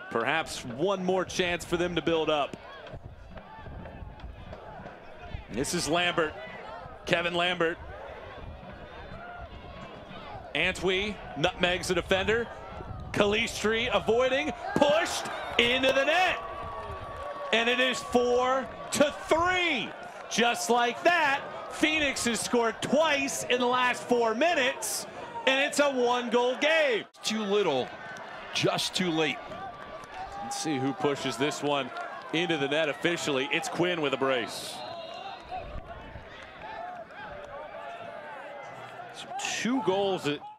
Perhaps one more chance for them to build up. This is Lambert, Kevin Lambert. Antwi nutmegs the defender. Calistri avoiding, pushed into the net. And it is 4-3. Just like that, Phoenix has scored twice in the last 4 minutes, and it's a 1-goal game. Too little, just too late. Let's see who pushes this one into the net officially. It's Quinn with a brace. So 2 goals